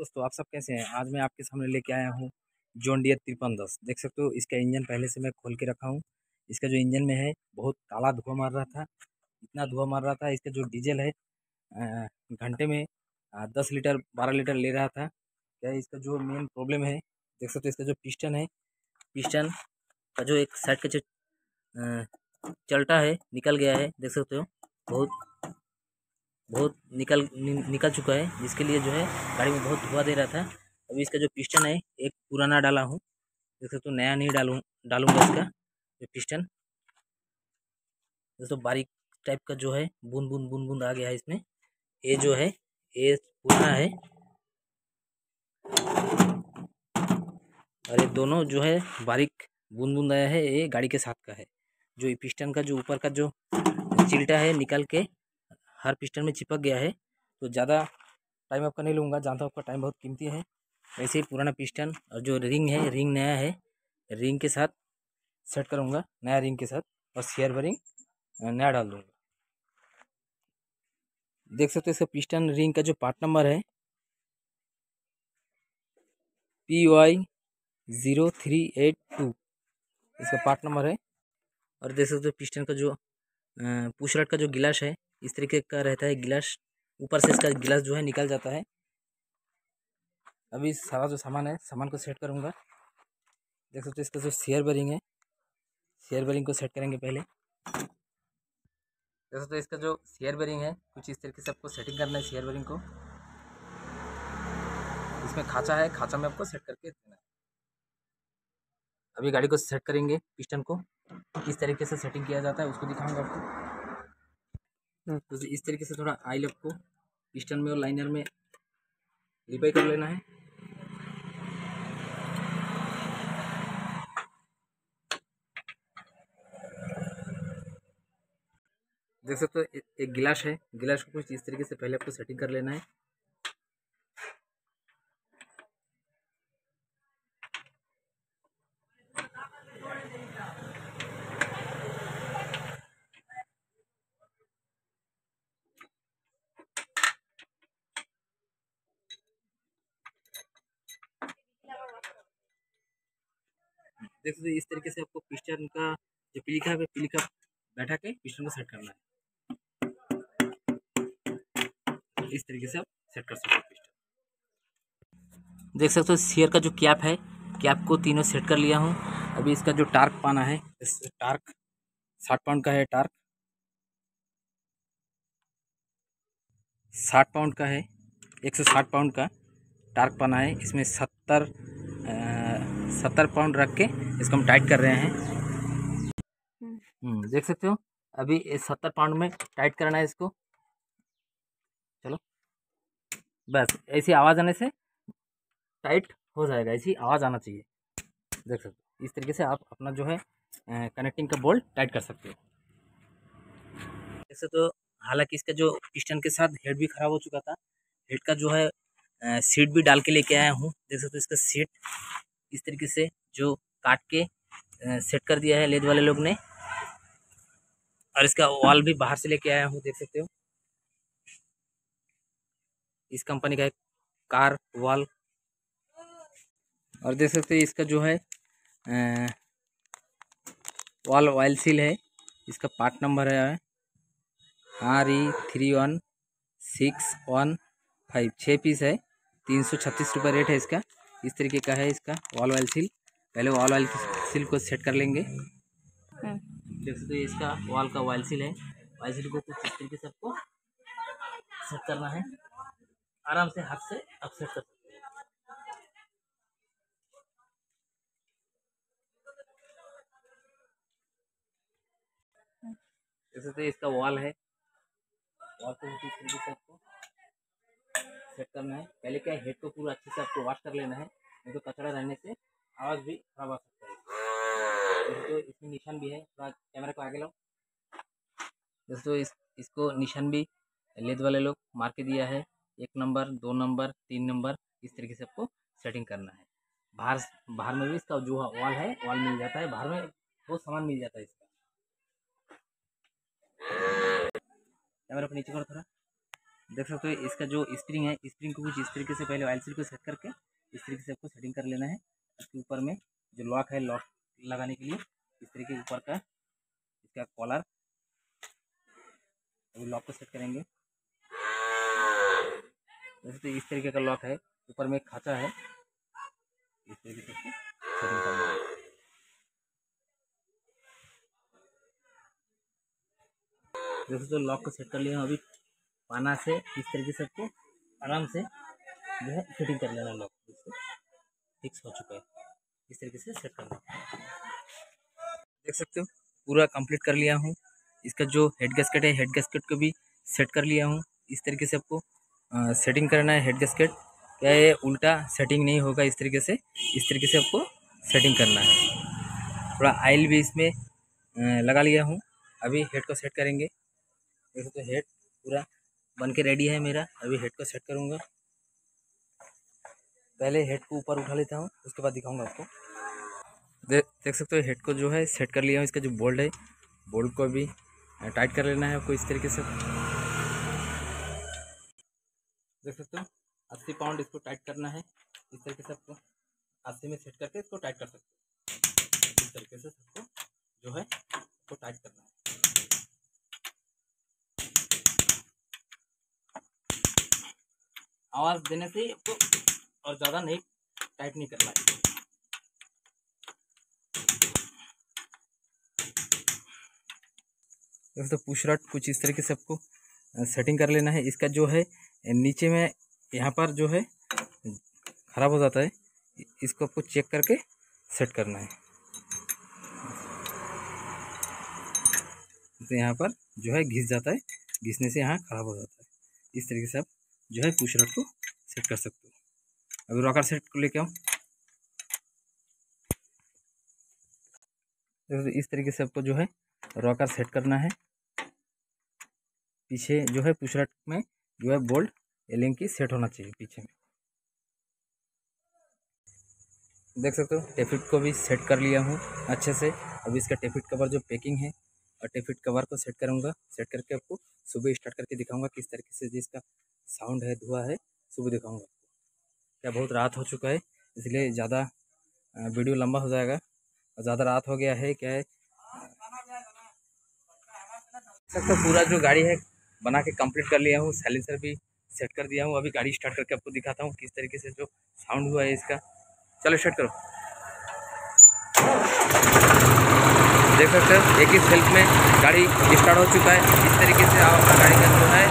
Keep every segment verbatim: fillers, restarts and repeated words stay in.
दोस्तों, आप सब कैसे हैं। आज मैं आपके सामने लेके आया हूँ जॉन डियर तिरपन दस। देख सकते हो इसका इंजन पहले से मैं खोल के रखा हूँ। इसका जो इंजन में है बहुत काला धुआं मार रहा था, इतना धुआं मार रहा था। इसका जो डीजल है अ, घंटे में अ, दस लीटर बारह लीटर ले रहा था। क्या इसका जो मेन प्रॉब्लम है, देख सकते हो इसका जो पिस्टन है, पिस्टन का जो एक साइड का जो अ, चलटा है निकल गया है। देख सकते हो बहुत बहुत निकल नि, निकल चुका है, जिसके लिए जो है गाड़ी में बहुत धुआं दे रहा था। अभी इसका जो पिस्टन है एक पुराना डाला हूँ, जैसे तो नया नहीं डालूँ डालूंगा इसका जो पिस्टन। दोस्तों बारीक टाइप का जो है बूंद बूंद बूंद बूंद आ गया है इसमें। ये जो है ये पुराना है और ये दोनों जो है बारीक बूंद बूंद आया है, ये गाड़ी के साथ का है। जो ये पिस्टन का जो ऊपर का जो चिल्टा है निकल के हर पिस्टन में चिपक गया है। तो ज़्यादा टाइम आपका नहीं लूँगा, जानता हूँ आपका टाइम बहुत कीमती है। वैसे ही पुराना पिस्टन और जो रिंग है, रिंग नया है, रिंग के साथ सेट करूँगा, नया रिंग के साथ, और सियर रिंग नया डाल दूँगा। देख सकते हो इसका पिस्टन रिंग का जो पार्ट नंबर है P Y zero three eight two, इसका पार्ट नंबर है। और देख सकते हो पिस्टन का जो पुशरट का जो गिलास है इस तरीके का रहता है। गिलास ऊपर से इसका गिलास जो है निकल जाता है। अभी सारा जो सामान है, सामान को सेट करूँगा। देख सकते हो इसका जो सियर बेरिंग है, सियर बेरिंग को सेट करेंगे पहले। देख सकते हो इसका जो सियर बेरिंग है कुछ इस तरीके से आपको सेटिंग करना है। सियर बेरिंग को इसमें खांचा है, खांचा में आपको सेट करके देना है। अभी गाड़ी को सेट करेंगे, पिस्टन को किस तरीके से सेटिंग किया जाता है उसको दिखाऊंगा आपको। तो इस तरीके से थोड़ा ऑयल आपको पिस्टन में और लाइनर में रिपाई कर लेना है। देख सकते हो एक गिलास है, गिलास को कुछ इस तरीके से पहले आपको सेटिंग कर लेना है। देख सकते हो इस तरीके से आपको पिस्टन का जो पिलिका है पिलिका बैठा के पिस्टन को सेट करना है। इस तरीके से आप सेट कर सकते हो पिस्टन। देख सकते हो सियर का जो कैप है, कैप को तीनों सेट कर लिया हूँ। अभी इसका जो टार्क पाना है, इस टार्क साठ पाउंड का है, टार्क साठ पाउंड का है, एक सौ साठ पाउंड का टार्क पाना है। इसमें सत्तर सत्तर पाउंड रख के इसको हम टाइट कर रहे हैं। हम्म देख सकते हो अभी सत्तर पाउंड में टाइट करना है इसको। चलो बस ऐसी आवाज़ आने से टाइट हो जाएगा, ऐसी आवाज़ आना चाहिए। देख सकते हो इस तरीके से आप अपना जो है कनेक्टिंग का बोल्ट टाइट कर सकते हो। ऐसे तो हालांकि इसका जो पिस्टन के साथ हेड भी ख़राब हो चुका था, हेड का जो है सीट भी डाल के लेके आया हूँ। देख सकते हो इसका सीट इस तरीके से जो काट के सेट कर दिया है लेद वाले लोग ने। और इसका वॉल भी बाहर से लेके आया हूँ, देख सकते हो इस कंपनी का एक कार वॉल। और देख सकते हो इसका जो है वॉल ऑयल सील है, इसका पार्ट नंबर है R E three one six one five. छः पीस है, तीन सौ छत्तीस रुपये रेट है इसका। इस तरीके का है इसका वॉल ऑयल सील। पहले वॉल ऑयल सील को सेट कर लेंगे। देख सकते हो इसका वॉल का ऑयल सील है, ऑयल सील को कुछ इस तरीके से आपको सेट करना है। आराम से हाथ से आप सेट कर सकते हैं। देख सकते हो इसका वॉल है, वॉल को इस तरीके से आपको सेट करना है। पहले क्या हेड को पूरा अच्छे से आपको वॉश कर लेना है, नहीं तो कचरा रहने से आवाज़ भी खराब आ सकता है। तो इसमें निशान भी है, थोड़ा कैमरा को आगे लो। दोस्तों इस इसको निशान भी लेद वाले लोग मार के दिया है, एक नंबर दो नंबर तीन नंबर। इस तरीके से आपको सेटिंग करना है। बाहर बाहर में भी इसका जो वॉल है वॉल मिल जाता है, बाहर में बहुत सामान मिल जाता है इसका। कैमरा को नीचे करो थोड़ा, देख सकते हो इसका जो स्प्रिंग है, स्प्रिंग को कुछ इस तरीके से पहले ऑयल सील को सेट करके इस तरीके से आपको सेटिंग कर लेना है। इसके ऊपर में जो लॉक है, लॉक लगाने के लिए इस तरीके ऊपर का इसका कॉलर, अभी लॉक को सेट करेंगे। वैसे तो इस तरीके का लॉक है, ऊपर में एक खांचा है, इस तरीके से सेटिंग करना है। जैसे तो लॉक को सेट कर लिया, अभी पाना से इस तरीके से आपको आराम से जो है फिटिंग कर लेना। लॉक फिक्स हो चुका है, इस तरीके से सेट करना। देख सकते हो पूरा कंप्लीट कर लिया हूँ। इसका जो हेड गैस्केट है, हेड गैस्केट को भी सेट कर लिया हूँ। इस तरीके से आपको आ, सेटिंग करना है। हेड गैस्केट क्या है, उल्टा सेटिंग नहीं होगा, इस तरीके से इस तरीके से आपको सेटिंग करना है। थोड़ा ऑयल भी इसमें आ, लगा लिया हूँ। अभी हेड को सेट करेंगे। देखो तो हेड पूरा बन के रेडी है मेरा। अभी हेड को सेट करूँगा। पहले हेड को ऊपर उठा लेता हूँ, उसके बाद दिखाऊंगा आपको। दे, देख सकते हो हेड को जो है सेट कर लिया हूँ। इसका जो बोल्ट है, बोल्ट को भी टाइट कर लेना है आपको इस तरीके से। देख सकते हो अस्सी पाउंड इसको टाइट करना है। इस तरीके से आपको अस्सी में सेट करके इसको टाइट कर सकते हो। इस तरीके से सबको जो है इसको टाइट करना है। आवाज़ देने से आपको और ज़्यादा नहीं टाइट नहीं करना है। दोस्तों पुश रॉड कुछ इस तरीके से आपको सेटिंग कर लेना है। इसका जो है नीचे में यहाँ पर जो है ख़राब हो जाता है, इसको आपको चेक करके सेट करना है। तो यहाँ पर जो है घिस जाता है, घिसने से यहाँ ख़राब हो जाता है। इस तरीके से आप जो है पुश रॉड को सेट कर सकते हो। अभी रॉकर सेट को लेके आओ। तो इस तरीके से आपको जो है रॉकर सेट करना है। पीछे जो है पुश रॉड में जो है बोल्ट एलिंग की सेट होना चाहिए पीछे में। देख सकते हो टेफिट को भी सेट कर लिया हूँ अच्छे से। अभी इसका टेफिट कवर जो पैकिंग है और टेफिट कवर को सेट करूँगा। सेट करके आपको सुबह स्टार्ट करके दिखाऊंगा किस तरीके से जिसका साउंड है, धुआं है, सुबह दिखाऊंगा। क्या बहुत रात हो चुका है, इसलिए ज़्यादा वीडियो लंबा हो जाएगा और ज़्यादा रात हो गया है। क्या है सकते पूरा जो गाड़ी है बना के कंप्लीट कर लिया हूँ। साइलेंसर भी सेट कर दिया हूँ। अभी गाड़ी स्टार्ट करके आपको दिखाता हूँ किस तरीके से जो साउंड हुआ है इसका। चलो स्टार्ट करो। देख सकते हो एक ही सेल्फ में गाड़ी स्टार्ट हो चुका है। इस तरीके से आप अपना गाड़ी का जो है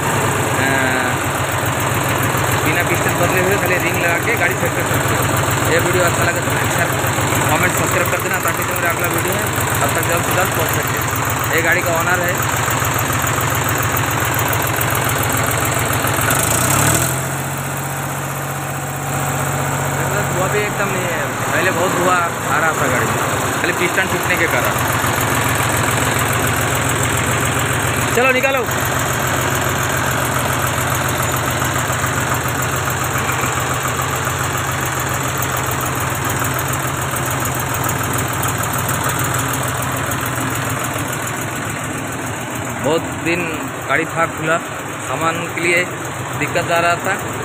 बिना पिस्टन बदले हुए खाली रिंग लगा के गाड़ी सेट कर सकते हो। ये वीडियो अच्छा लगे तो लाइक शेयर कमेंट सब्सक्राइब कर देना ताकि जो मेरा अगला वीडियो है अब तक जल्द से जल्द पहुँच सके। ये गाड़ी का ऑनर है। धुआं भी एकदम नहीं है, पहले बहुत धुआं आ रहा था गाड़ी में, खाली पिस्टन टूटने के कारण। चलो निकालो। बहुत दिन गाड़ी था खुला, सामान के लिए दिक्कत आ रहा था।